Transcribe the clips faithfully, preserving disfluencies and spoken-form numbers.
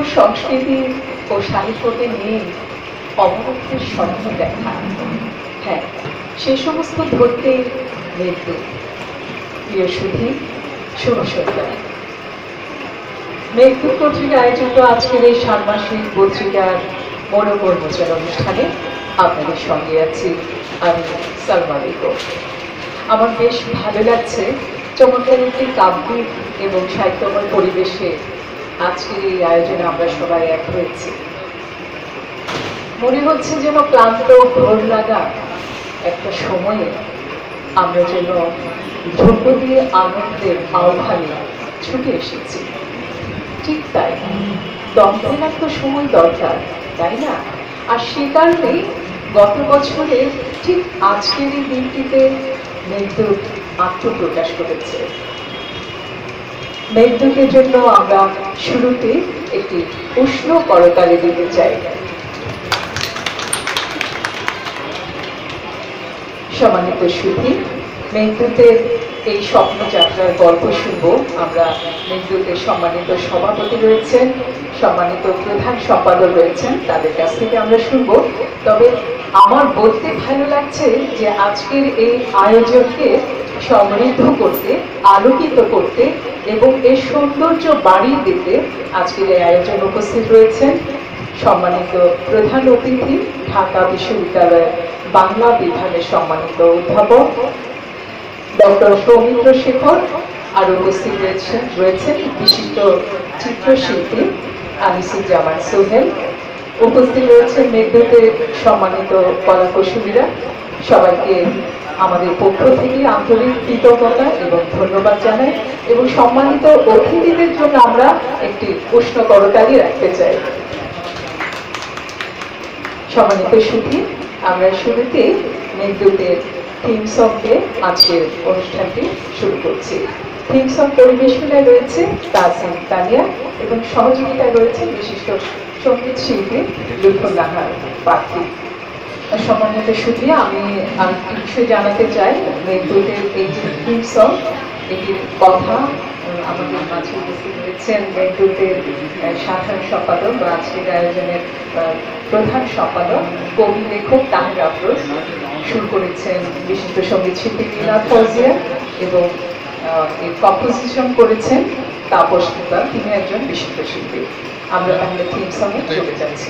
সংস্কৃতি ও সাহিত্যকে নিয়ে অবলুপ্তির স্বপ্ন দেখা। হ্যাঁ, সে সমস্ত ধরতেই মৃত্যু। প্রিয় সুধী, শুভ সন্ধ্যা। মৃত্যু কর্তৃক আয়োজিত আজকের এই ষান্মাসিক পত্রিকার মনোকর্মচার অনুষ্ঠানে আপনাদের সঙ্গে আছি আমি সালমা বেগম। আমার বেশ ভালো লাগছে চমৎকার একটি কাব্যিক এবং সাহিত্যময় পরিবেশে আজকের এই আয়োজনে আমরা সবাই এক হয়েছি। মনে হচ্ছে যেন ক্লান্ত ঘোর লাগা একটা সময়ে আমরা যেন ধ্রুপদী আনন্দের আহ্বানে ছুটে এসেছি। ঠিক তাই, দম ফেলার তো সময় দরকার, তাই না? আর সে কারণেই গত বছরে ঠিক আজকের এই দিনটিতে মেঘদূত আত্মপ্রকাশ করেছে। মেঘদূতের জন্য আমরা শুরুতে একটি উষ্ণ করতালি দিতে চাই। সম্মানিত সুধী, মেঘদূতের এই স্বপ্নযাত্রার গল্প শুনবো আমরা। মেঘদূতের সম্মানিত সভাপতি রয়েছেন, সম্মানিত প্রধান সম্পাদক রয়েছেন, তাদের কাছ থেকে আমরা শুনবো। তবে আমার বলতে ভালো লাগছে যে আজকের এই আয়োজনকে সমৃদ্ধ করতে, আলোকিত করতে এবং এর সৌন্দর্য বাড়িয়ে দিতে আজকের এই আয়োজন উপস্থিত রয়েছেন সম্মানিত প্রধান অতিথি, ঢাকা বিশ্ববিদ্যালয়ের বাংলা বিভাগের সম্মানিত অধ্যাপক ডক্টর সৌমিত্র শেখর, আর উপস্থিত রয়েছেন রয়েছেন বিশিষ্ট চিত্রশিল্পী আনিসুজ্জামান সোহেল, উপস্থিত রয়েছেন মেঘদূতের সম্মানিত কলাকুশলীরা। সবাইকে আমাদের পক্ষ থেকে আন্তরিক কৃতজ্ঞতা এবং ধন্যবাদ জানাই এবং সম্মানিত অতিথিদের জন্য আমরা একটি উষ্ণ করতালি রাখতে চাই। সম্মানিত সুধী, আমরা শুরুতে মেঘদূতের থিম সং দিয়ে আজকের অনুষ্ঠানটি শুরু করছি। থিম সং পরিবেশনায় রয়েছে তাসিম তানিয়া এবং সহযোগিতায় রয়েছে বিশিষ্ট সঙ্গীত শিল্পী লুৎফুন নাহার পাখি। সম্মানিত সুধী, আমি আরেকটি বিষয় জানাতে চাই। মেঘদূতের এই যে থিম সং, এটির কথা আমাদের মাঝে উপস্থিত হয়েছেন মেঘদূতের সাধারণ সম্পাদক বা আজকের আয়োজনের প্রধান সম্পাদক কবি লেখক তাহের আফরোজ, সুর করেছেন বিশিষ্ট সঙ্গীত শিল্পী লীলা ফৌজিয়া এবং এই কম্পোজিশন করেছেন তাপস নিতা, তিনি একজন বিশিষ্ট শিল্পী। আমরা তাহলে থিম সঙ্গে চলে যাচ্ছি।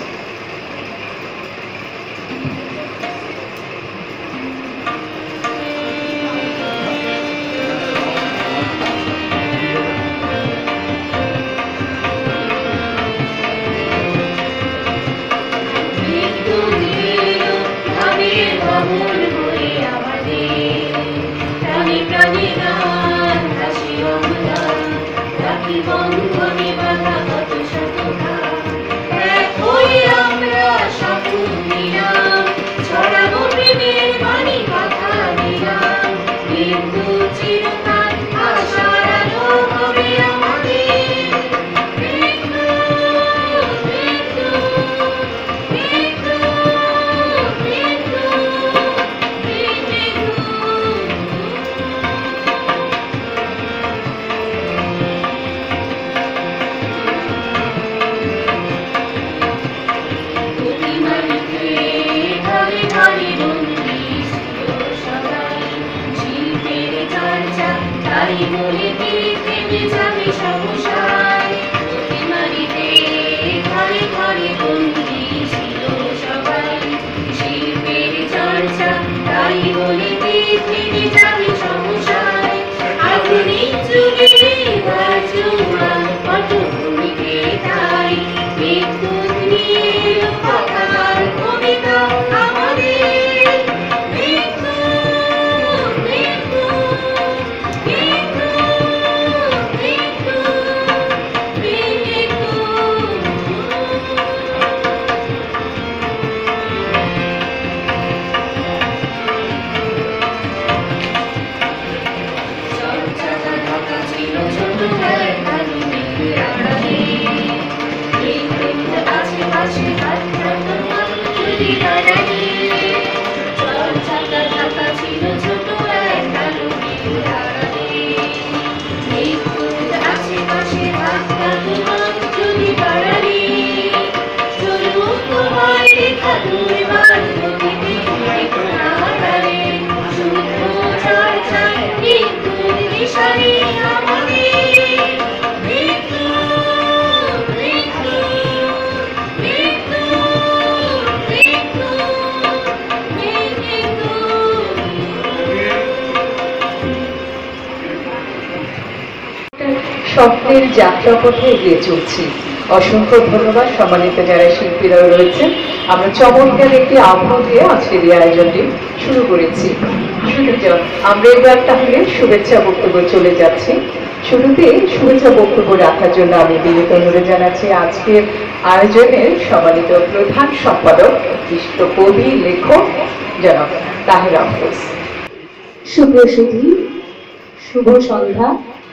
ছিল ছোট স্বপ্নের যাত্রাপথে এগিয়ে চলছি। অসংখ্য ধন্যবাদ সম্মানিত যারা শিল্পীরা রয়েছেন। আমরা চমৎকার একটি আবহাওয়া দিয়ে আজকের এই আয়োজনটি শুরু করেছি। শুরুতে আমরা এবার তাহলে শুভেচ্ছা বক্তব্য চলে যাচ্ছি। শুরুতে শুভেচ্ছা বক্তব্য রাখার জন্য আমি বিনীত অনুরোধ জানাচ্ছি আজকের আয়োজনের সম্মানিত প্রধান সম্পাদক, বিশিষ্ট কবি, লেখক জনাব তাহের আফরোজ। সুপ্রসিদ্ধি, শুভ সন্ধ্যা।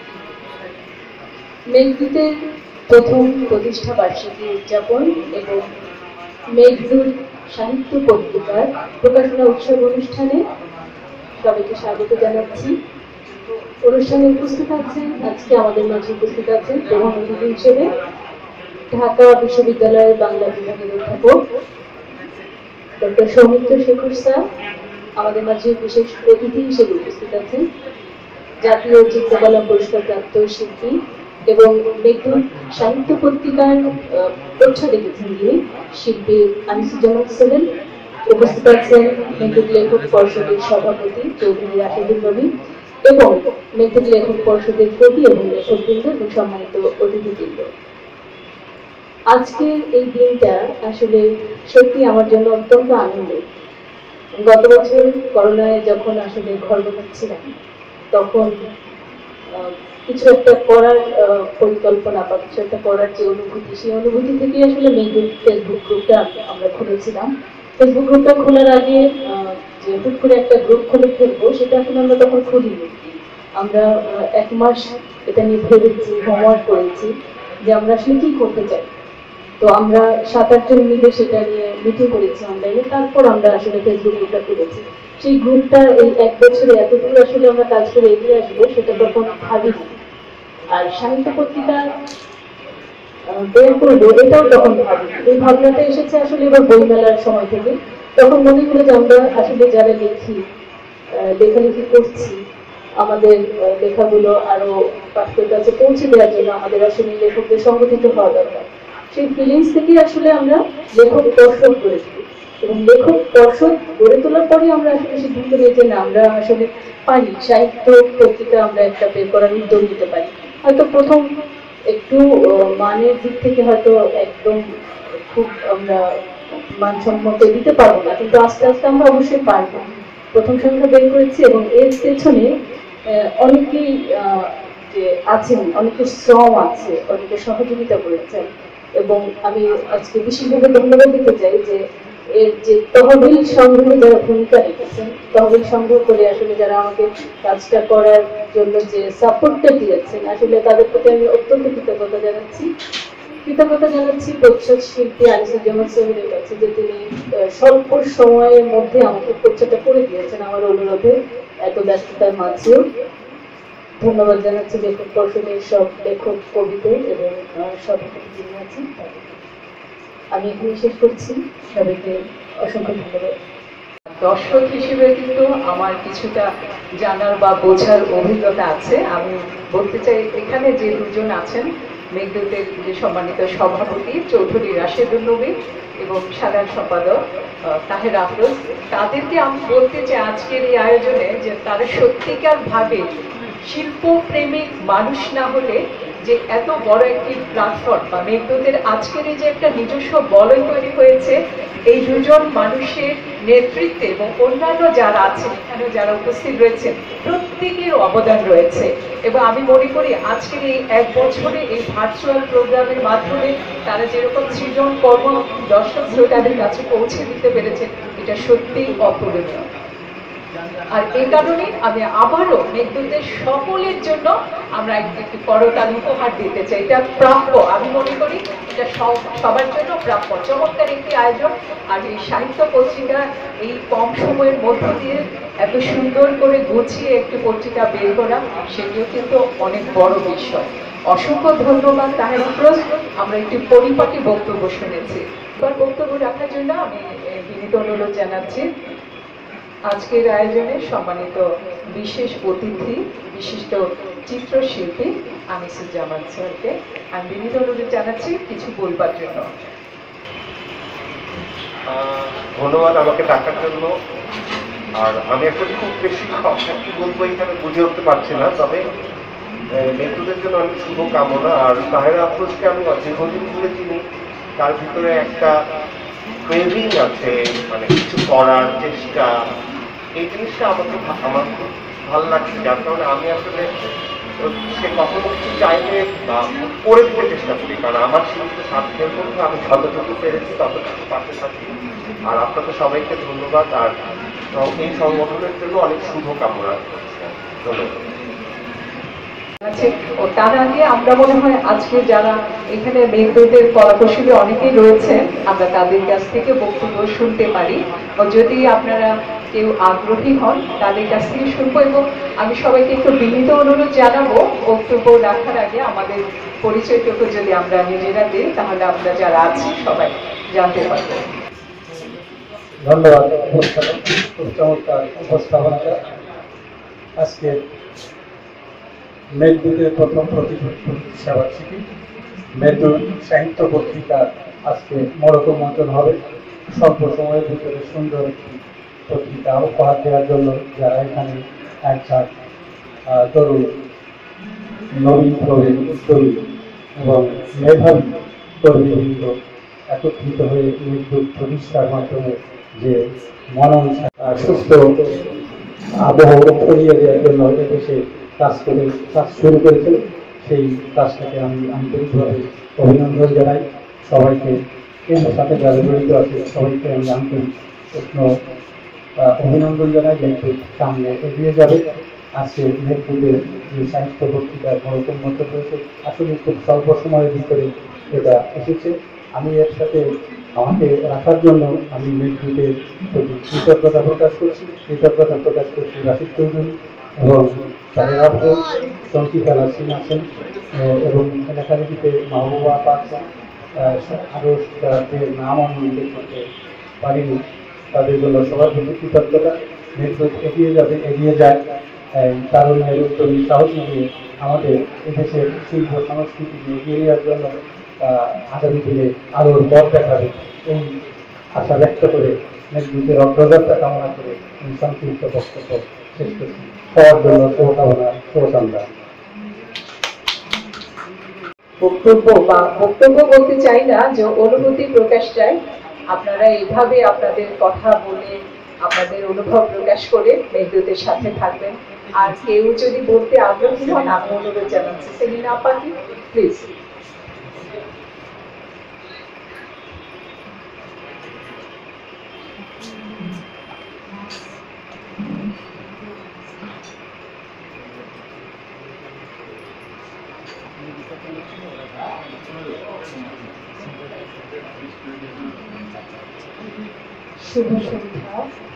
মেঘদূতের প্রথম প্রতিষ্ঠা বার্ষিকী উদযাপন এবং মেঘদূত সাহিত্য পত্রিকার প্রকাশনা উৎসব অনুষ্ঠানে সবাইকে স্বাগত জানাচ্ছি। অনুষ্ঠানে উপস্থিত আছেন, আজকে আমাদের মাঝে উপস্থিত আছেন প্রধান অতিথি হিসেবে ঢাকা বিশ্ববিদ্যালয়ের বাংলা বিভাগের অধ্যাপক ডক্টর সৌমিত্র শেখর স্যার। আমাদের মাঝে বিশেষ অতিথি হিসেবে উপস্থিত আছেন জাতীয় চিত্রকলা পুরস্কার প্রাপ্ত শিল্পী এবং মেঘদূত সাহিত্য পত্রিকার প্রচ্ছদ লিখেছেন যিনি শিল্পী আনিসুজ্জামান সোহেল। উপস্থিত আছেন মেঘদূত লেখক পর্ষদের সভাপতি চৌধুরী রাশেদুল নবী এবং মেঘদূত লেখক পর্ষদের কবি এবং লেখকবৃন্দ এবং সম্মানিত অতিথিবৃন্দ। আজকের এই দিনটা আসলে সত্যি আমার জন্য অত্যন্ত আনন্দের। গত বছর করোনায় যখন আসলে ঘর বসাচ্ছিলাম তখন কিছু একটা করার পরিকল্পনা বা কিছু একটা করার যে অনুভূতি, সেই অনুভূতি থেকে আসলে মেঘদূত ফেসবুক গ্রুপটা আমরা খুলেছিলাম। ফেসবুক গ্রুপটা খোলার আগে যে হুট করে একটা গ্রুপ খুলে ফেলবো সেটা আসলে আমরা তখন খুলিনি। আমরা এক মাস এটা নিয়ে ভেবেছি, হোমওয়ার্ক করেছি যে আমরা আসলে কি করতে চাই। তো আমরা সাত আটজন মিলে সেটা নিয়ে মিটিং করেছি অনলাইনে, তারপর আমরা আসলে ফেসবুক গ্রুপটা খুলেছি। সেই গ্রুপটা এই এক বছরে এতদূর আসলে আমরা কাজ করে এগিয়ে আসবো সেটা তখন ভাবিনি। আর সাহিত্য পত্রিকা বের করবো এটাও তখন ভাবিনি। এই ভাবনাটা এসেছে আসলে এবার বইমেলার সময় থেকে। তখন মনে হলো যে আমরা আসলে যারা লিখি, লেখালেখি করছি, আমাদের লেখাগুলো আরো পাঠকের কাছে পৌঁছে দেওয়ার জন্য আমাদের আসলে লেখকদের সংগঠিত হওয়া দরকার। সেই ফিলিংস থেকে আসলে আমরা লেখক পর্ষদ গড়ে তুলি এবং লেখক পর্ষদ গড়ে তোলার পরে আমরা আসলে সিদ্ধান্ত নিই যে না, আমরা আসলে পারি সাহিত্য পত্রিকা আমরা একটা বের করার উদ্যোগ নিতে পারি। হয়তো প্রথম একটু মানের দিক থেকে হয়তো একদম খুব আমরা মানসম্মত দিতে পারবো না, কিন্তু আস্তে আস্তে আমরা অবশ্যই পারবো। প্রথম সংখ্যা বের করেছি এবং এর পেছনে অনেকেই যে আছেন, অনেকের শ্রম আছে, অনেকে সহযোগিতা করেছেন এবং আমি আজকে বিশেষভাবে ধন্যবাদ দিতে চাই যে এর যে তহবিল সংগ্রহে যারা ভূমিকা রেখেছেন, তহবিল সংগ্রহ করে আসলে যারা আমাকে কাজটা করার জন্য যে সাপোর্টটা দিয়েছেন, আসলে তাদের প্রতি আমি অত্যন্ত কৃতজ্ঞতা জানাচ্ছি। কৃতজ্ঞতা জানাচ্ছি প্রচ্ছদ শিল্পী আনিসুজ্জামান সোহেলের কাছে যে তিনি স্বল্প সময়ের মধ্যে আমাকে প্রচ্ছদটা করে দিয়েছেন আমার অনুরোধে, এত ব্যস্ততার মাঝেও। ধন্যবাদ জানাচ্ছি লেখক পর্ষদের সব লেখক, কবিদের এবং সভাপতি যিনি আছেন। আমি এখানে শেষ করছি, সবাইকে অসংখ্য ধন্যবাদ। দর্শক হিসেবে কিন্তু আমার কিছুটা জানার বা বোঝার অভিজ্ঞতা আছে। আমি বলতে চাই এখানে যে দুজন আছেন, মেঘদূতের যে সম্মানিত সভাপতি চৌধুরী রাশেদুল নবী এবং সাধারণ সম্পাদক তাহের আফরোজ, তাদেরকে আমি বলতে চাই আজকের এই আয়োজনে যে তারা সত্যিকার ভাবে শিল্প প্রেমিক মানুষ না হলে যে এত বড় একটি প্ল্যাটফর্ম বা মেঘদূতের আজকের এই যে একটা নিজস্ব বলয় তৈরি হয়েছে, এই দুজন মানুষের নেতৃত্বে এবং অন্যান্য যারা আছেন এখানে যারা উপস্থিত রয়েছেন প্রত্যেকের অবদান রয়েছে। এবং আমি মনে করি আজকের এই এক বছরে এই ভার্চুয়াল প্রোগ্রামের মাধ্যমে তারা যেরকম সৃজন কর্ম দর্শক শ্রোতাদের কাছে পৌঁছে দিতে পেরেছে, এটা সত্যিই অতুলনীয়। আর এই কারণে আমি আবারও মেঘদূতের সকলের জন্য আমরা একটি করতাল উপহার দিতে চাই। এটা প্রাপ্য, আমি মনে করি এটা সবার জন্য প্রাপ্য। চমৎকার একটি আয়োজন, আর এই সাহিত্য পত্রিকা এই কম সময়ের মধ্য দিয়ে এত সুন্দর করে গুছিয়ে একটি পত্রিকা বের করা, সেটিও কিন্তু অনেক বড় বিষয়। অসংখ্য ধন্যবাদ তাহের আফরোজ। আমরা একটি পরিপাটি বক্তব্য শুনেছি। এবার বক্তব্য রাখার জন্য আমি বিনীত অনুরোধ জানাচ্ছি আজকের আয়োজনে সম্মানিত বিশেষ অতিথি, বিশিষ্ট চিত্রশিল্পী আনিসুজ্জামান স্যারকে আমি বিনীত অনুরোধ জানাচ্ছি কিছু বলবার জন্য। ধন্যবাদ আমাকে ডাকার জন্য। আর আমি এখন খুব বেশি কি বলবো এখানে বুঝে উঠতে পারছি না, তবে মেয়েদের জন্য অনেক শুভ কামনা। আর তাহেরা আফরোজকে আমি দীর্ঘদিন ধরে চিনি, তার ভিতরে একটা ক্রেভিং আছে, মানে কিছু করার চেষ্টা, এই জিনিসটা আমাকে আমার খুব ভালো লাগছে, যার কারণে আমি আসলে সে কখনো কিছু চাইলে বা করে দিতে চেষ্টা করি, কারণ আমার সীমিত সাধ্যের মধ্যে আমি যতটুকু পেরেছি ততটুকু পাশে থাকি। আর আপনাদের সবাইকে ধন্যবাদ, আর এই সংগঠনের জন্য অনেক শুভকামনা। ধন্যবাদ। আছে ও তার আগে আমরা মনে হয় আজকে যারা এখানে মেঘদূতের কলাকুশলী অনেকেই রয়েছেন, আমরা তাদের কাছ থেকে বক্তব্য শুনতে পারি। ও যদি আপনারা কেউ আগ্রহী হন তাদের কাছ থেকে শুনবো, এবং আমি সবাইকে একটু বিনীত অনুরোধ জানাবো বক্তব্য রাখার আগে আমাদের পরিচয়টুকু যদি আমরা নিজেরা দিই, তাহলে আমরা যারা আছি সবাই জানতে পারবো। ধন্যবাদ। চমৎকার উপস্থাপনা। আজকে মেঘদূতের প্রথম প্রতিষ্ঠাবার্ষিকী মেঘদূত সাহিত্য পত্রিকার আজকে মরক মন্থন হবে। স্বল্প সময়ের ভিতরে সুন্দর একটি পত্রিকা উপহার দেওয়ার জন্য যারা এখানে একসাথ তরুণ, নবীন প্রবীণ, উদ্যোগী এবং মেধাবী কর্মীবৃন্দ একত্রিত হয়ে মেঘদূত প্রতিষ্ঠার মাধ্যমে যে মনন সুস্থ আবহাওয়া ছড়িয়ে দেওয়ার জন্য দেশে কাজ করে কাজ শুরু করেছিল, সেই কাজটাকে আমি আন্তরিকভাবে অভিনন্দন জানাই। সবাইকে এর সাথে যারা জড়িত আছে সবাইকে আমি আন্তরিক প্রশ্ন অভিনন্দন জানাই। মেঘদূত সামনে এগিয়ে যাবে। আজকে মেঘদূতের যে সাহিত্য পত্রিকার মরকম মত রয়েছে, আসলে খুব স্বল্প সময়ের ভিতরে এটা এসেছে। আমি এর সাথে আমাকে রাখার জন্য আমি মেঘদূতের প্রতি কৃতজ্ঞতা প্রকাশ করছি কৃতজ্ঞতা প্রকাশ করছি রাশিদ চৌধুরী এবং তাহেরা আফরোজ, সঙ্কিতা নাসিম আছেন এবং লেখালেখিতে মাহবুবা আছেন, আরও যাদের নাম আমি উল্লেখ করতে পারিনি তাদের জন্য সবার প্রতি কৃতজ্ঞতা। মেঘদূত এগিয়ে যাবে, এগিয়ে যায় তারুণ্যের উদ্যোগী সাহস নিয়ে আমাদের এদেশের শিল্প সংস্কৃতিকে এগিয়ে নেওয়ার জন্য আগামী দিনে আলোর পথ দেখাবে, এই আশা ব্যক্ত করে মেঘদূতের অগ্রযাত্রা কামনা করে এই সংক্ষিপ্ত বক্তব্য শেষ করছি। সবার জন্য শুভকামনা, শুভসন্ধ্যা। বক্তব্য বা বক্তব্য বলতে চাই না, যে অনুভূতি প্রকাশ চাই। আপনারা এইভাবে আপনাদের কথা বলে আপনাদের অনুভব প্রকাশ করে মেঘদূতের সাথে থাকবেন। আর কেউ যদি বলতে আগ্রহী হন, আমি অনুরোধ জানাচ্ছি সেলিনা আপাকে প্লিজ। শুভ সন্ধ্যা।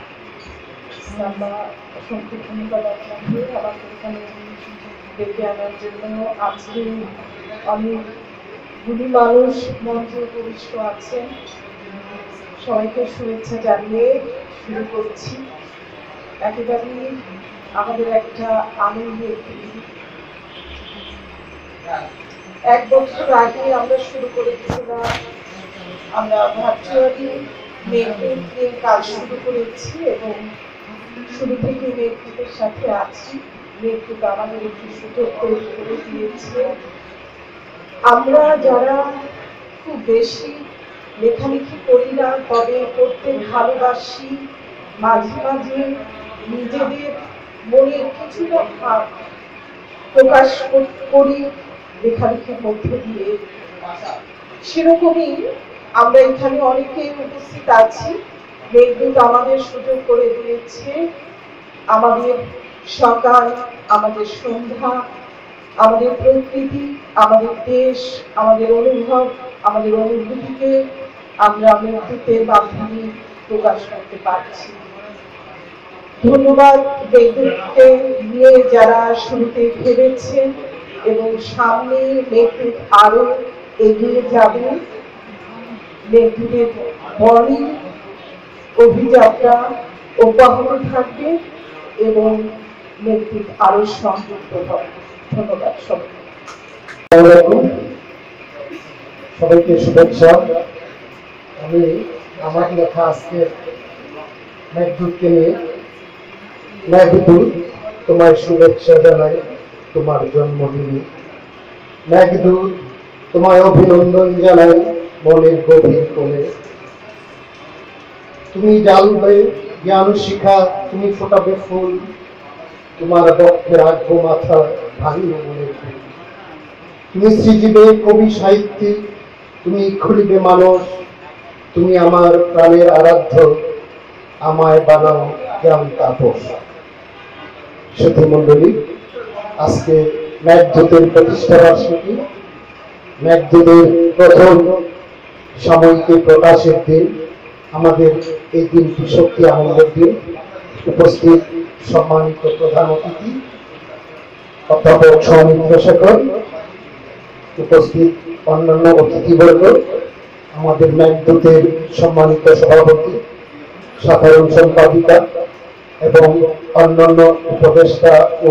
অসংখ্য ধন্যবাদ আপনাকে আমাকে এখানে ডেকে আনার জন্য। আজকে অনেকগুলি মানুষ মঞ্চে উপবিষ্ট আছেন, সবাইকে শুভেচ্ছা জানিয়ে শুরু করছি। একেবারেই আমাদের একটা আনন্দের দিন। এক বছর আগে আমরা শুরু করেছিলাম, আমরা ভার্চুয়ালি মেঘদূত নিয়ে কাজ শুরু করেছি এবং শুরু থেকে মেঘদূতের সাথে আছি। মেঘদূত আমাদের একটি সুযোগ তৈরি করে দিয়েছে। আমরা যারা খুব বেশি লেখালেখি করি না, তবে করতে ভালোবাসি, মাঝে মাঝে নিজেদের মনের কিছুটা ভাব প্রকাশ করি লেখালেখির মধ্য দিয়ে, সেরকমই আমরা এখানে অনেকে উপস্থিত আছি। মেঘদূত আমাদের সুযোগ করে দিয়েছে আমাদের সকাল, আমাদের সন্ধ্যা, আমাদের প্রকৃতি, আমাদের দেশ, আমাদের অনুভব, আমাদের অনুভূতিকে আমরা মেঘদূতের মাধ্যমে প্রকাশ করতে পারছি। ধন্যবাদ মেঘদূতকে নিয়ে যারা শুরুতে ভেবেছেন এবং সামনে মেঘদূত আরো এগিয়ে যাবে। মেঘদূতের বর্ণিল অভিযাত্রা অব্যাহত থাকবে এবং মেঘদূত আরো সংযুক্ত হবে। ধন্যবাদ সবাইকে। সবাইকে শুভেচ্ছা। আমি আমার লেখা আজকে মেঘদূতকে নিয়ে। মেঘদূত তোমার শুভেচ্ছা জানাই, তোমার জন্মদিনে। মেঘদূত তোমায় অভিনন্দন জানাই মনের গভীর কোণে। তুমি জ্বালবে জ্ঞান শিখা, তুমি ফোটাবে ফুল, তোমার বক্ষে রাখবো মাথা ভাঙিয়ে মনের ফুল। তুমি সৃজিবে কবি সাহিত্যিক, তুমি খুলিবে মানুষ, তুমি আমার প্রাণের আরাধ্য, আমায় বানাও জ্ঞান তাপস। সুধী মণ্ডলী, আজকে মেঘদূতের প্রতিষ্ঠা বার্ষিকী, মেঘদূতের প্রথম সাময়িকী প্রকাশের দিন। আমাদের এই দিনটি সত্যি আনন্দের দিন। উপস্থিত সম্মানিত প্রধান অতিথি অধ্যাপক সৌমিত্র শেখর, উপস্থিত অন্যান্য অতিথিবর্গ, আমাদের মেঘদূতের সম্মানিত সভাপতি, সাধারণ সম্পাদিকা এবং অন্যান্য উপদেষ্টা ও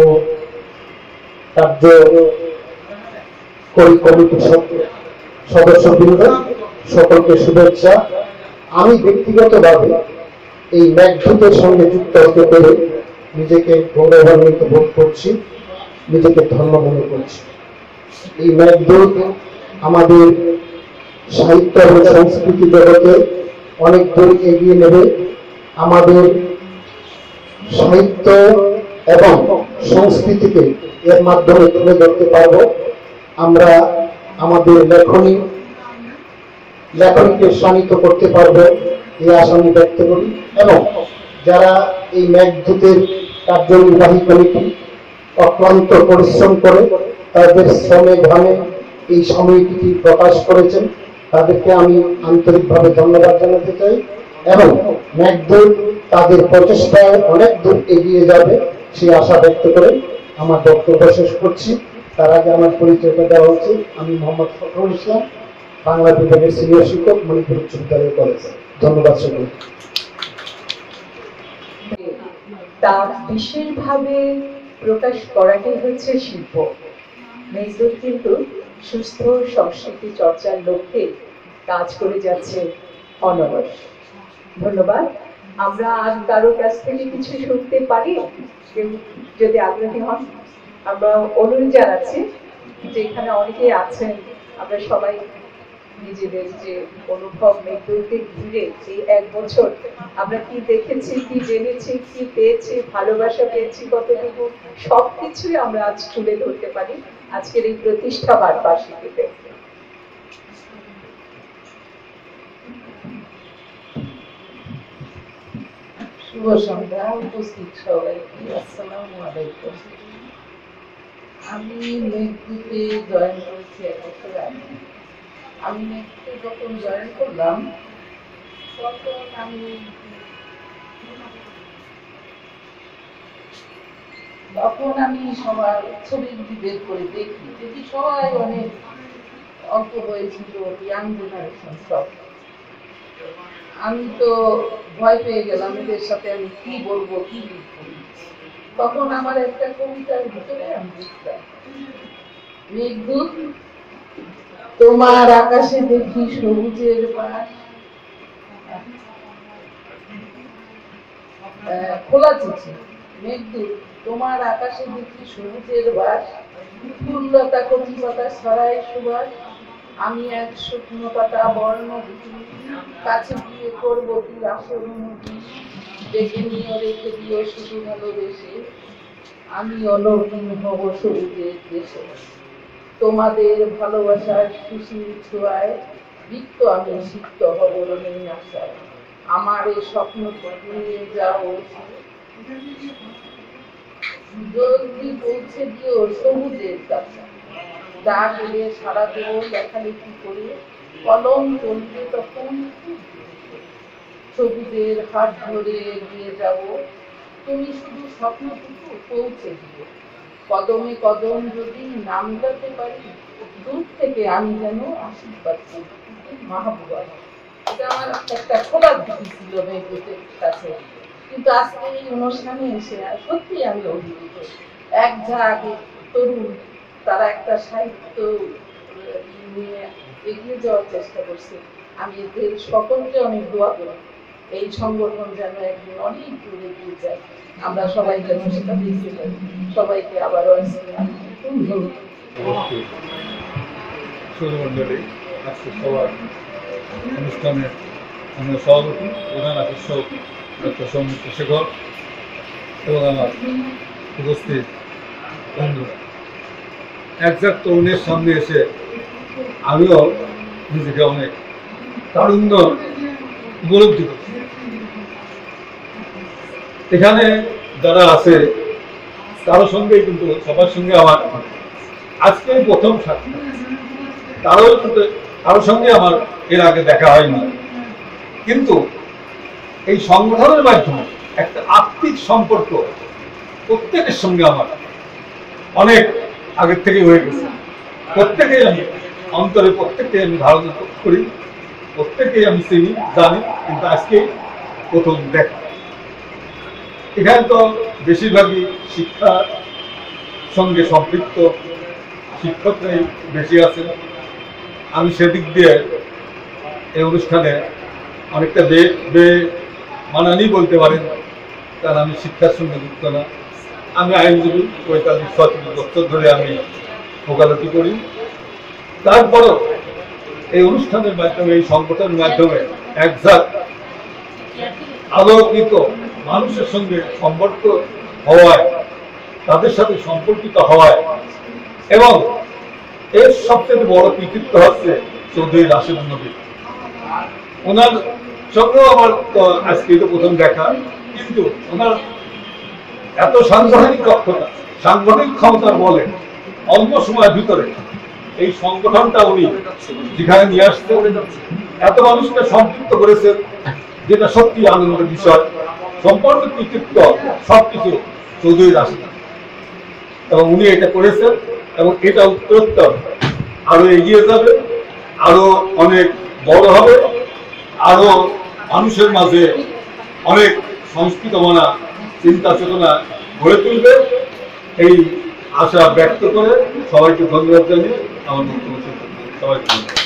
কার্যকরী কমিটির সদস্যবৃন্দ, সকলকে শুভেচ্ছা। আমি ব্যক্তিগতভাবে এই মেঘদূতের সঙ্গে যুক্ত হতে পেরে নিজেকে গৌরবান্বিত বোধ করছি, নিজেকে ধন্য মনে করছি। এই মেঘদূত আমাদের সাহিত্য এবং সংস্কৃতি জগতে অনেক দূর এগিয়ে নেবে। আমাদের সাহিত্য এবং সংস্কৃতিকে এর মাধ্যমে তুলে ধরতে পারব। আমরা আমাদের লেখনী লেখনীকে শানিত করতে পারবো, এই আশা আমি ব্যক্ত করি। এবং যারা এই মেঘদূতের কার্যনির্বাহী কমিটি অক্লান্ত পরিশ্রম করে তাদের শ্রমে ঘামে এই সাময়িকীটি প্রকাশ করেছেন, তাদেরকে আমি আন্তরিকভাবে ধন্যবাদ জানাতে চাই। এবং মেঘদূত তাদের প্রচেষ্টায় অনেক দূর এগিয়ে যাবে সেই আশা ব্যক্ত করে আমার বক্তব্য শেষ করছি। তার আগে আমার পরিচয়টা দেওয়া উচিত। আমি মোহাম্মদ ফখরুল ইসলাম, বাংলা বিভাগের সিনিয়র শিক্ষক, মণিপুর উচ্চ বিদ্যালয় কলেজ। ধন্যবাদ সকলকে। তা বিশেষভাবে প্রকাশ করাটাই হচ্ছে শিল্প। মেঘদূত কিন্তু সুস্থ সংস্কৃতি চর্চার লক্ষ্যে কাজ করে যাচ্ছে অনবরত। ধন্যবাদ। আমরা আর কারো কাছ থেকে কিছু শুনতে পারি, কেউ যদি আগ্রহী হন। আমরা অনুরোধ জানাচ্ছি যে এখানে অনেকেই আছেন, আমরা সবাই নিজেদের যে অনুভব মেঘদূতকে ঘিরে এই এক বছর আমরা কি দেখেছি, কি জেনেছি, কি পেয়েছি, ভালোবাসা পেয়েছি কতটুকু, সবকিছুই আমরা আজ তুলে ধরতে পারি আজকের এই প্রতিষ্ঠা বার্ষিকীতে। শুভ সন্ধ্যা, উপস্থিত সবাইকে আসসালামু আলাইকুম। আমি মেঘদূতে জয়েন করেছি এক বছর আগে। আমি মেঘদূতে যখন জয়েন করলাম তখন আমি তখন আমি সবার ছবি বের করে দেখি দেখি সবাই অনেক অল্প বয়সী লোক, ইয়াং জেনারেশন সব। আমি তো ভয় পেয়ে গেলাম, এদের সাথে আমি কি বলবো, কি লিখবো। তখন আমার একটা কবিতার ভিতরে আমি লিখলাম, মেঘদূত তোমার আকাশে দেখি সবুজের পাশ, খোলা চিঠি। মেঘদূত তোমার আকাশে দেখি সবুজের বাস, ফুললতা কচি পাতা ছড়ায় সুবাস, আমি এক শুকনো পাতা বর্ণ কাছে গিয়ে করবো কি আসল অনুভূতি, ডেকে নিয়ে রেখে দিও শুধু ভালোবেসে, আমি অলৌকিক হব সবুজের দেশে। তোমাদের ভালোবাসার শিশির ছোঁয়ায় বৃত্ত আমি সিক্ত হব রঙিন আশায়, আমার এই স্বপ্ন নিয়ে যাও জলদি পৌঁছে দিও সবুজের কাছে, ডাক এলে সারা দেব লেখালেখি করে, কলম চলবে তখন সবুজের হাত ধরে এগিয়ে যাব, তুমি শুধু স্বপ্নটুকু পৌঁছে দিও, কদমে কদম যদি নাম গাতে পারি, দূর থেকে আমি যেন আশীর্বাদ করি মাহবুবা। এটা আমার একটা খোলার দিকে ছিল মেঘদূতের কাছে, কিন্তু আজকে এই অনুষ্ঠানে এসে সত্যি আমি অভিভূত। এক ঝাঁক তরুণ তারা একটা সাহিত্য নিয়ে এগিয়ে যাওয়ার চেষ্টা করছে। আমি এদের সকলকে অনেক দোয়া করি এই সংগঠন যেন একদিন অনেক দূরে এগিয়ে যায়, আমরা সবাই যেন সেটা দেখতে পারি। সবাইকে আবারও সৌরমণ্ডলী আজকে সবার অনুষ্ঠানের আমার সভাপতি প্রধান আকর্ষক ডক্টর সৌমিত্র শেখর এবং আমার উপস্থিত বন্ধুরা, একজাক তরুণের সামনে এসে আমিও নিজেকে অনেক তারুণ্য উপলব্ধি করছি। এখানে যারা আছে কারোর সঙ্গে কিন্তু সবার সঙ্গে আমার আজকে প্রথম সাক্ষাৎ, কারো কিন্তু কারোর সঙ্গে আমার এর আগে দেখা হয়নি, কিন্তু এই সংগঠনের মাধ্যমে একটা আত্মিক সম্পর্ক প্রত্যেকের সঙ্গে আমার অনেক আগের থেকে হয়ে গেছে। প্রত্যেকেই আমি অন্তরে প্রত্যেককে আমি ধারণা করি, প্রত্যেকেই আমি চিনি জানি, কিন্তু আজকে প্রথম দেখা। এখানে তো বেশিরভাগই শিক্ষার সঙ্গে সম্পৃক্ত শিক্ষকরাই বেশি আছেন। আমি সেদিক দিয়ে এই অনুষ্ঠানে অনেকটা বে বে মানানি বলতে পারেন, কারণ আমি শিক্ষার সঙ্গে যুক্ত না। আমি আইনজীবী, পঁয়তাল্লিশ ছত্রিশ বছর ধরে আমি ওকালতি করি। তারপরও এই অনুষ্ঠানের মাধ্যমে, এই সংগঠনের মাধ্যমে একজাক আলোকিত মানুষের সঙ্গে সম্পর্ক হওয়ায়, তাদের সাথে সম্পর্কিত হওয়ায়, এবং এর সবচেয়ে বড় কৃতিত্ব হচ্ছে চৌধুরী রাশেদ নবী। ওনার সঙ্গেও আমার আজকে তো প্রথম দেখা, কিন্তু ওনার এত সাংগঠনিক দক্ষতা, সাংগঠনিক ক্ষমতার বলে অল্প সময়ের ভিতরে এই সংগঠনটা উনি যেখানে নিয়ে আসতে এত মানুষকে সম্পৃক্ত করেছেন, যেটা সত্যি আনন্দের বিষয়। সম্পূর্ণ কৃতিত্ব সবকিছু চৌধুরী রাশেদ, এবং উনি এটা করেছেন, এবং এটা উত্তরোত্তর আরো এগিয়ে যাবে, আরো অনেক বড় হবে, আরো মানুষের মাঝে অনেক সংস্কৃত মানা চিন্তা চেতনা গড়ে তুলবে, এই আশা ব্যক্ত করে সবাইকে ধন্যবাদ জানিয়ে আমার বক্তব্য শেষ করছি। সবাইকে ধন্যবাদ।